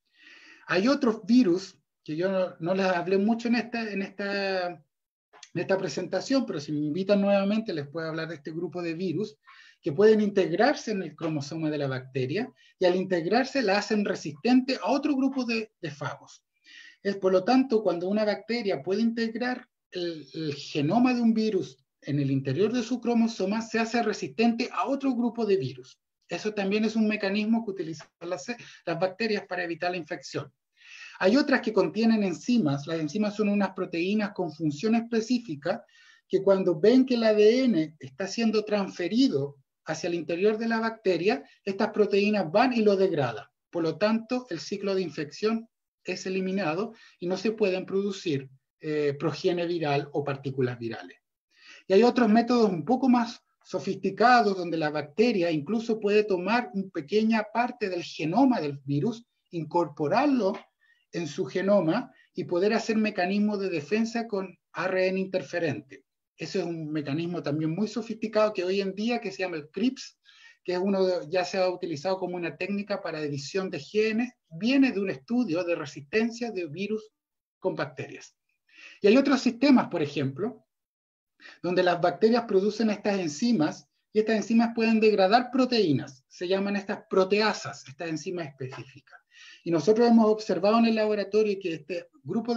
Hay otros virus que yo no les hablé mucho en esta presentación, pero si me invitan nuevamente les puedo hablar de este grupo de virus que pueden integrarse en el cromosoma de la bacteria y al integrarse la hacen resistente a otro grupo de fagos. Por lo tanto, cuando una bacteria puede integrar el genoma de un virus en el interior de su cromosoma, se hace resistente a otro grupo de virus. Eso también es un mecanismo que utilizan las bacterias para evitar la infección. Hay otras que contienen enzimas. Las enzimas son unas proteínas con función específica que cuando ven que el ADN está siendo transferido hacia el interior de la bacteria, estas proteínas van y lo degradan. Por lo tanto, el ciclo de infección es eliminado y no se pueden producir progenie viral o partículas virales. Y hay otros métodos un poco más sofisticados donde la bacteria incluso puede tomar una pequeña parte del genoma del virus, incorporarlo en su genoma y poder hacer mecanismos de defensa con ARN interferente. Ese es un mecanismo también muy sofisticado que hoy en día que se llama el CRISPR, que ya se ha utilizado como una técnica para edición de genes, viene de un estudio de resistencia de virus con bacterias. Y hay otros sistemas, por ejemplo, donde las bacterias producen estas enzimas y estas enzimas pueden degradar proteínas. Se llaman estas proteasas, estas enzimas específicas. Y nosotros hemos observado en el laboratorio que este grupo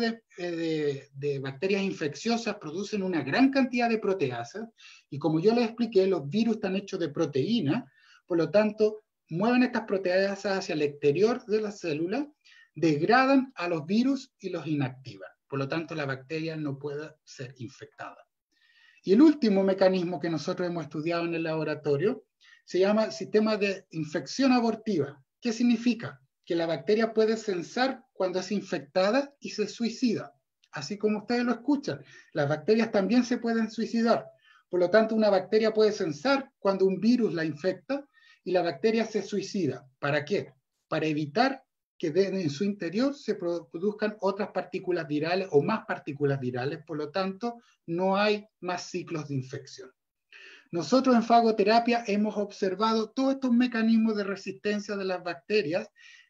de bacterias infecciosas producen una gran cantidad de proteasas y como yo les expliqué, los virus están hechos de proteína, por lo tanto, mueven estas proteasas hacia el exterior de la célula, degradan a los virus y los inactivan. Por lo tanto, la bacteria no puede ser infectada. Y el último mecanismo que nosotros hemos estudiado en el laboratorio se llama sistema de infección abortiva. ¿Qué significa? Que la bacteria puede censar cuando es infectada y se suicida. Así como ustedes lo escuchan, las bacterias también se pueden suicidar. Por lo tanto, una bacteria puede censar cuando un virus la infecta y la bacteria se suicida. ¿Para qué? Para evitar que en su interior se produzcan otras partículas virales o más partículas virales, por lo tanto, no hay más ciclos de infección. Nosotros en fagoterapia hemos observado todos estos mecanismos de resistencia de las bacterias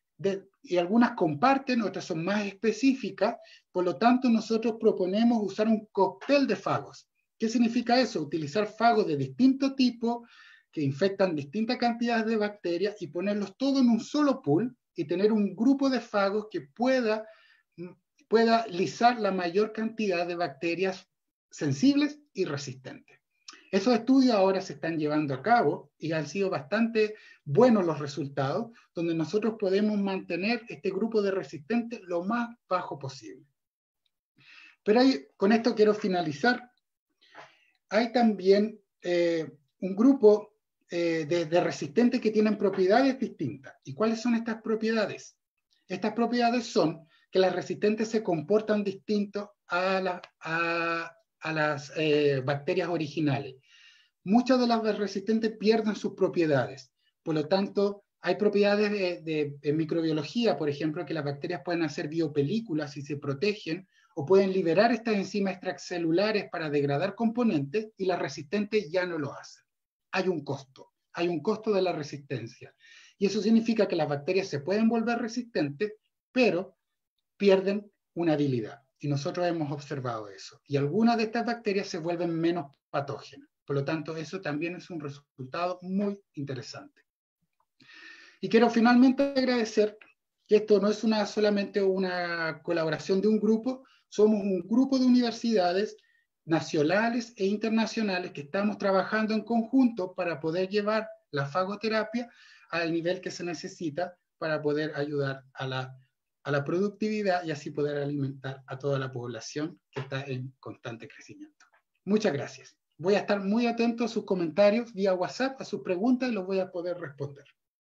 y algunas comparten, otras son más específicas, por lo tanto nosotros proponemos usar un cóctel de fagos. ¿Qué significa eso? Utilizar fagos de distinto tipo que infectan distintas cantidades de bacterias y ponerlos todos en un solo pool y tener un grupo de fagos que pueda lisar la mayor cantidad de bacterias sensibles y resistentes. Esos estudios ahora se están llevando a cabo y han sido bastante buenos los resultados, donde nosotros podemos mantener este grupo de resistentes lo más bajo posible. Pero con esto quiero finalizar. Hay también un grupo de resistentes que tienen propiedades distintas. ¿Y cuáles son estas propiedades? Estas propiedades son que las resistentes se comportan distintos a las bacterias originales. Muchas de las resistentes pierden sus propiedades. Por lo tanto, hay propiedades de microbiología, por ejemplo, que las bacterias pueden hacer biopelículas y se protegen, o pueden liberar estas enzimas extracelulares para degradar componentes, y las resistentes ya no lo hacen. Hay un costo de la resistencia. Y eso significa que las bacterias se pueden volver resistentes, pero pierden una habilidad. Y nosotros hemos observado eso. Y algunas de estas bacterias se vuelven menos patógenas. Por lo tanto, eso también es un resultado muy interesante. Y quiero finalmente agradecer que esto no es solamente una colaboración de un grupo, somos un grupo de universidades nacionales e internacionales que estamos trabajando en conjunto para poder llevar la fagoterapia al nivel que se necesita para poder ayudar a la productividad y así poder alimentar a toda la población que está en constante crecimiento. Muchas gracias. Voy a estar muy atento a sus comentarios vía WhatsApp, a sus preguntas, y los voy a poder responder.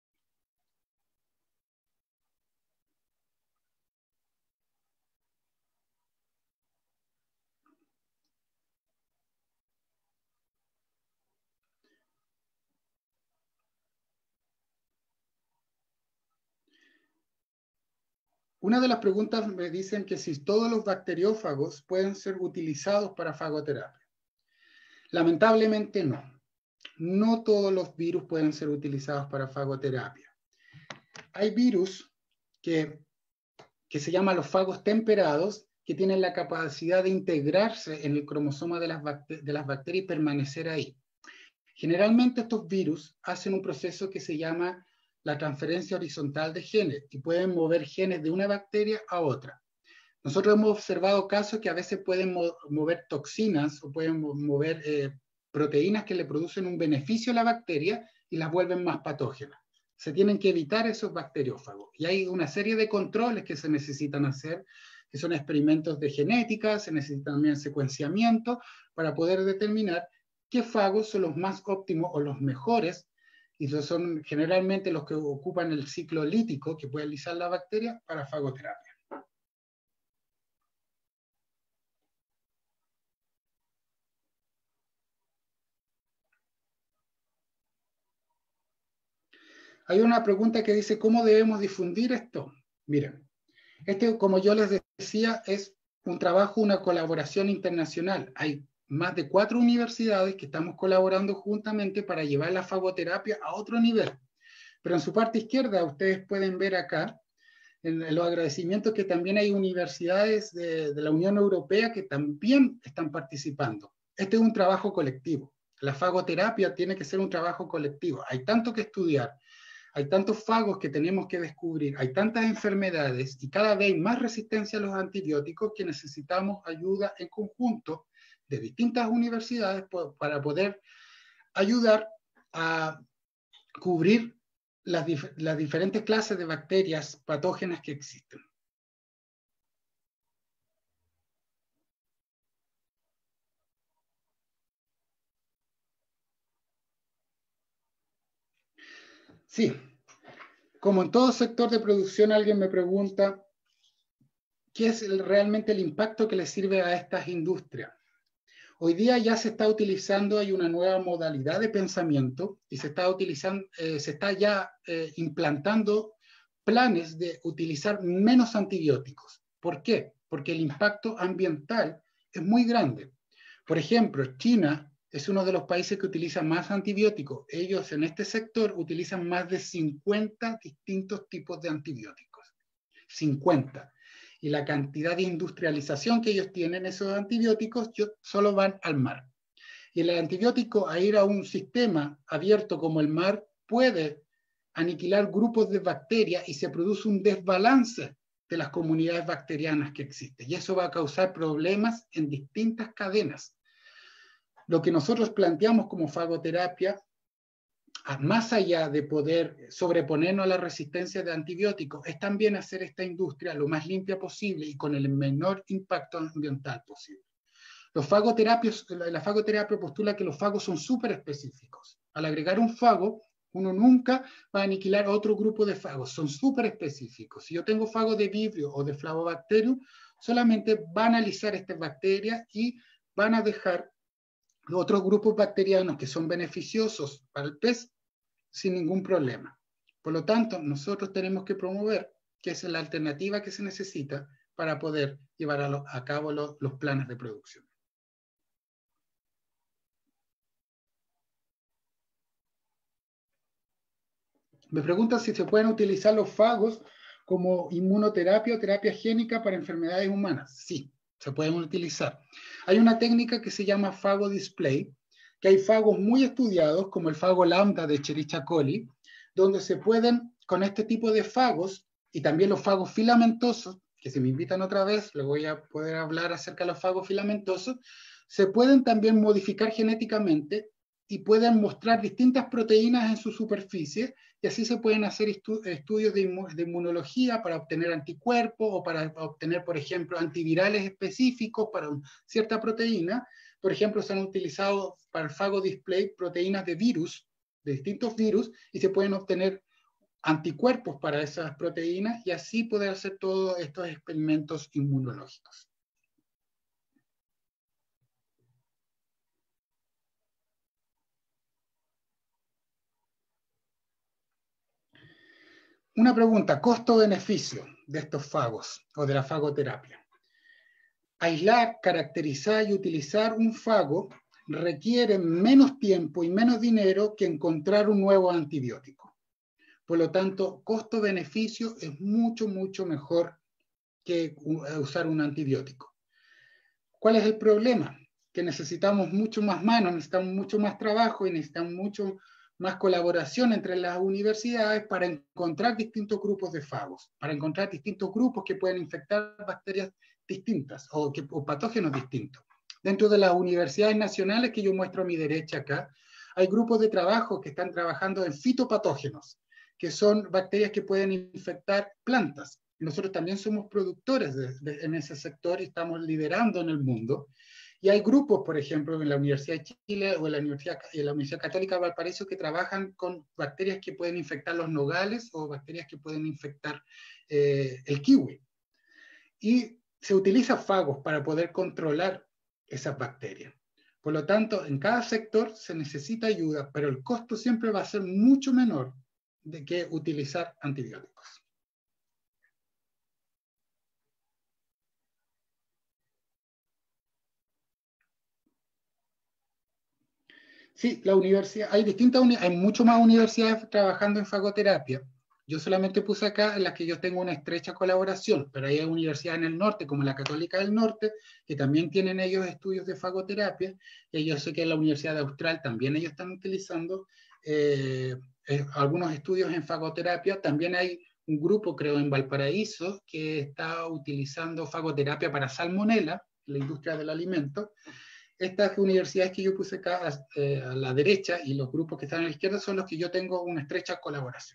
Una de las preguntas me dicen que si todos los bacteriófagos pueden ser utilizados para fagoterapia. Lamentablemente no. No todos los virus pueden ser utilizados para fagoterapia. Hay virus que se llaman los fagos temperados, que tienen la capacidad de integrarse en el cromosoma de las bacterias y permanecer ahí. Generalmente estos virus hacen un proceso que se llama la transferencia horizontal de genes y pueden mover genes de una bacteria a otra. Nosotros hemos observado casos que a veces pueden mover toxinas o pueden mover proteínas que le producen un beneficio a la bacteria y las vuelven más patógenas. Se tienen que evitar esos bacteriófagos. Y hay una serie de controles que se necesitan hacer, que son experimentos de genética, se necesita también secuenciamiento para poder determinar qué fagos son los más óptimos o los mejores, y son generalmente los que ocupan el ciclo lítico, que puede lisar la bacteria, para fagoterapia. Hay una pregunta que dice, ¿cómo debemos difundir esto? Miren, como yo les decía, es un trabajo, una colaboración internacional. Hay más de 4 universidades que estamos colaborando juntamente para llevar la fagoterapia a otro nivel. Pero en su parte izquierda, ustedes pueden ver acá, en los agradecimientos, que también hay universidades de la Unión Europea que también están participando. Este es un trabajo colectivo. La fagoterapia tiene que ser un trabajo colectivo. Hay tanto que estudiar, hay tantos fagos que tenemos que descubrir, hay tantas enfermedades y cada vez más resistencia a los antibióticos que necesitamos ayuda en conjunto de distintas universidades para poder ayudar a cubrir las diferentes clases de bacterias patógenas que existen. Sí, como en todo sector de producción, alguien me pregunta, ¿qué es realmente el impacto que le sirve a estas industrias? Hoy día ya se está utilizando, hay una nueva modalidad de pensamiento y se está ya implantando planes de utilizar menos antibióticos. ¿Por qué? Porque el impacto ambiental es muy grande. Por ejemplo, China es uno de los países que utiliza más antibióticos. Ellos en este sector utilizan más de 50 distintos tipos de antibióticos. 50. Y la cantidad de industrialización que ellos tienen, esos antibióticos, solo van al mar. Y el antibiótico, a ir a un sistema abierto como el mar, puede aniquilar grupos de bacterias y se produce un desbalance de las comunidades bacterianas que existen. Y eso va a causar problemas en distintas cadenas. Lo que nosotros planteamos como fagoterapia, más allá de poder sobreponernos a la resistencia de antibióticos, es también hacer esta industria lo más limpia posible y con el menor impacto ambiental posible. La fagoterapia postula que los fagos son súper específicos. Al agregar un fago, uno nunca va a aniquilar a otro grupo de fagos, son súper específicos. Si yo tengo fago de Vibrio o de Flavobacterium, solamente va a analizar estas bacterias y van a dejar los otros grupos bacterianos que son beneficiosos para el pez sin ningún problema. Por lo tanto, nosotros tenemos que promover que es la alternativa que se necesita para poder llevar a cabo los planes de producción. Me preguntan si se pueden utilizar los fagos como inmunoterapia o terapia génica para enfermedades humanas. Sí, se pueden utilizar. Hay una técnica que se llama fago display, que hay fagos muy estudiados, como el fago lambda de Escherichia coli, donde se pueden, con este tipo de fagos, y también los fagos filamentosos, que si me invitan otra vez, les voy a poder hablar acerca de los fagos filamentosos, se pueden también modificar genéticamente y pueden mostrar distintas proteínas en su superficie, y así se pueden hacer estudios de inmunología para obtener anticuerpos o para obtener, por ejemplo, antivirales específicos para cierta proteína. Por ejemplo, se han utilizado para el fago display proteínas de virus, de distintos virus, y se pueden obtener anticuerpos para esas proteínas y así poder hacer todos estos experimentos inmunológicos. Una pregunta, costo-beneficio de estos fagos o de la fagoterapia. Aislar, caracterizar y utilizar un fago requiere menos tiempo y menos dinero que encontrar un nuevo antibiótico. Por lo tanto, costo-beneficio es mucho, mucho mejor que usar un antibiótico. ¿Cuál es el problema? Que necesitamos mucho más manos, necesitamos mucho más trabajo y necesitamos mucho más colaboración entre las universidades para encontrar distintos grupos de fagos, para encontrar distintos grupos que pueden infectar bacterias distintas o patógenos distintos. Dentro de las universidades nacionales que yo muestro a mi derecha acá, hay grupos de trabajo que están trabajando en fitopatógenos, que son bacterias que pueden infectar plantas. Nosotros también somos productores en ese sector y estamos liderando en el mundo. Y hay grupos, por ejemplo, en la Universidad de Chile o en la Universidad Católica de Valparaíso que trabajan con bacterias que pueden infectar los nogales o bacterias que pueden infectar el kiwi. Y se utiliza fagos para poder controlar esas bacterias. Por lo tanto, en cada sector se necesita ayuda, pero el costo siempre va a ser mucho menor de que utilizar antibióticos. Sí, la universidad, hay mucho más universidades trabajando en fagoterapia. Yo solamente puse acá en las que yo tengo una estrecha colaboración, pero hay universidades en el norte, como la Católica del Norte, que también tienen ellos estudios de fagoterapia, y yo sé que en la Universidad de Austral también ellos están utilizando algunos estudios en fagoterapia. También hay un grupo, creo, en Valparaíso, que está utilizando fagoterapia para salmonela, la industria del alimento. Estas universidades que yo puse acá a la derecha y los grupos que están a la izquierda son los que yo tengo una estrecha colaboración.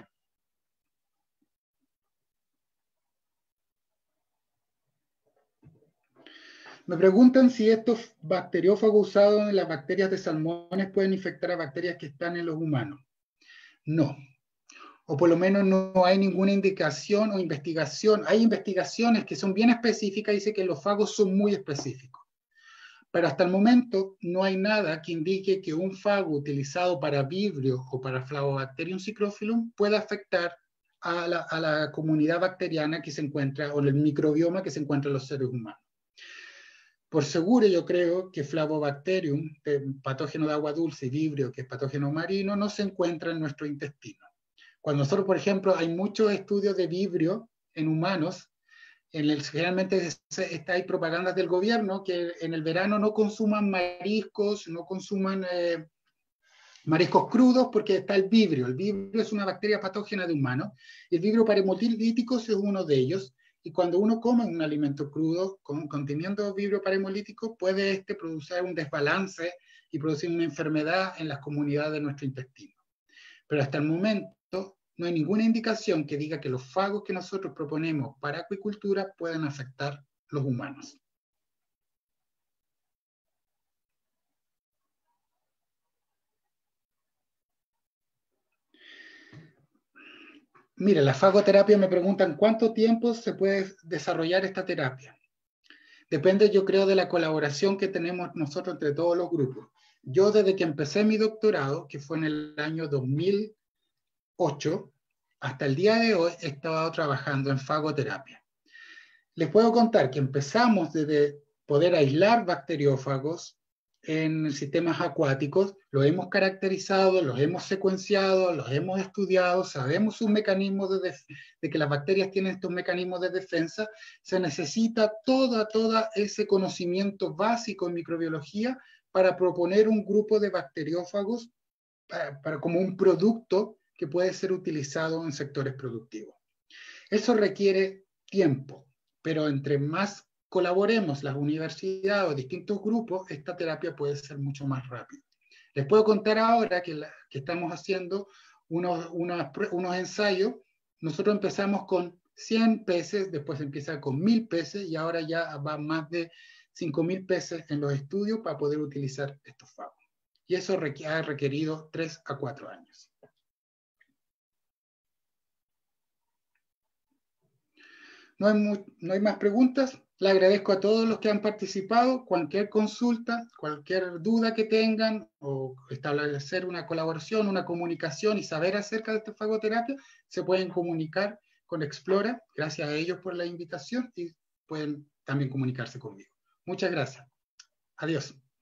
Me preguntan si estos bacteriófagos usados en las bacterias de salmones pueden infectar a bacterias que están en los humanos. No. O por lo menos no hay ninguna indicación o investigación. Hay investigaciones que son bien específicas y dice que los fagos son muy específicos. Pero hasta el momento no hay nada que indique que un fago utilizado para Vibrio o para Flavobacterium psicrophyllum pueda afectar a la comunidad bacteriana que se encuentra, o el microbioma que se encuentra en los seres humanos. Por seguro yo creo que Flavobacterium, patógeno de agua dulce, y Vibrio, que es patógeno marino, no se encuentra en nuestro intestino. Cuando nosotros, por ejemplo, hay muchos estudios de Vibrio en humanos, Generalmente hay propagandas del gobierno que en el verano no consuman mariscos, no consuman mariscos crudos porque está el vibrio. El vibrio es una bacteria patógena de humanos. Y el vibrio parahemolíticos es uno de ellos. Y cuando uno come un alimento crudo conteniendo vibrio parahemolítico, puede producir un desbalance y producir una enfermedad en las comunidades de nuestro intestino. Pero hasta el momento no hay ninguna indicación que diga que los fagos que nosotros proponemos para acuicultura puedan afectar los humanos. Mire, la fagoterapia me preguntan cuánto tiempo se puede desarrollar esta terapia. Depende, yo creo, de la colaboración que tenemos nosotros entre todos los grupos. Yo desde que empecé mi doctorado, que fue en el año 2008, hasta el día de hoy he estado trabajando en fagoterapia. Les puedo contar que empezamos desde poder aislar bacteriófagos en sistemas acuáticos, los hemos caracterizado, los hemos secuenciado, los hemos estudiado, sabemos sus mecanismos de que las bacterias tienen estos mecanismos de defensa. Se necesita todo ese conocimiento básico en microbiología para proponer un grupo de bacteriófagos como un producto que puede ser utilizado en sectores productivos. Eso requiere tiempo, pero entre más colaboremos las universidades o distintos grupos, esta terapia puede ser mucho más rápida. Les puedo contar ahora que estamos haciendo unos ensayos. Nosotros empezamos con 100 peces, después empieza con 1000 peces y ahora ya va más de 5000 peces en los estudios para poder utilizar estos fagos. Y eso ha requerido 3 a 4 años. No hay más preguntas. Le agradezco a todos los que han participado. Cualquier consulta, cualquier duda que tengan o establecer una colaboración, una comunicación y saber acerca de esta fagoterapia, se pueden comunicar con Explora. Gracias a ellos por la invitación y pueden también comunicarse conmigo. Muchas gracias. Adiós.